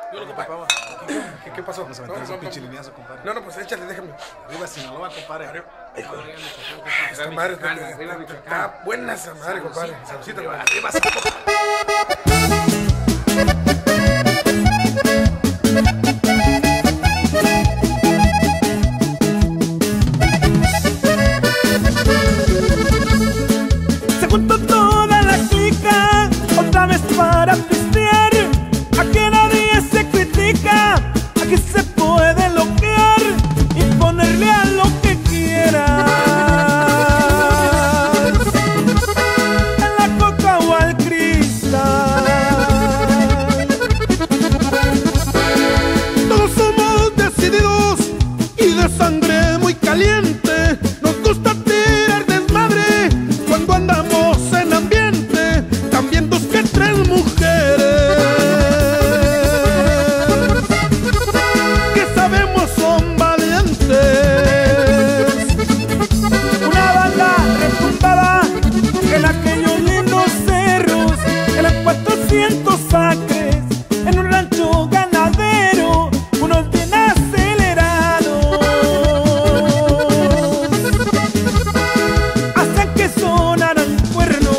Yo lo ocupaba. ¿Qué pasó? Vamos a meter un pinche lineazo, compadre. No, pues échale, déjame. Arriba Sinaloa, compadre. Esta madre está buena esa madre, compadre. Salucita, compadre. Arriba, Se juntó toda la clica otra vez para pistear. Aquí nadie se critica, aquí se puede loquear y ponerle a lo que quieras, en la coca o al cristal. Todos somos decididos y de sangre muy caliente. Nos gusta tirar desmadre cuando andamos en ambiente. También dos que tres mujeres que sabemos son valientes. Una banda repuntada en aquellos lindos cerros, eran 400 acres en un rancho ganadero, unos bien acelerados, hasta que sonaran cuernos.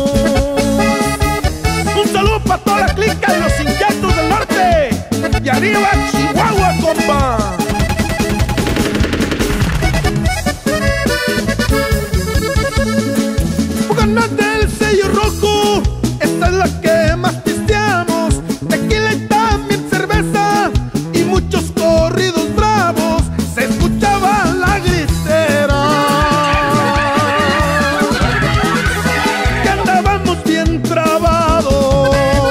Un saludo para toda la clica de los Inquietos del Norte. Y arriba Chihuahua, compa. Ganas del sello rojo, esta es la que más pisteamos. Tequila y también cerveza y muchos corridos bravos. Se escuchaba la gritera que andábamos bien trabados.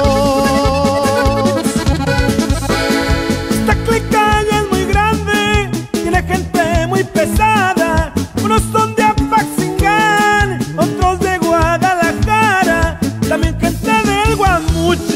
Esta clica ya es muy grande, tiene gente muy pesada. Unos son de Apaxingán, otros de Guadalajara, también gente del Guamuchi.